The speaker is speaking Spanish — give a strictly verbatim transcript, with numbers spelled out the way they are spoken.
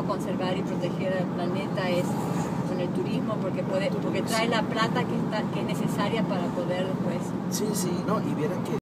cómo conservar y proteger el planeta es con el turismo, porque puede, porque trae la plata que está, que es necesaria para poder, pues. Sí, sí, no, y vieran que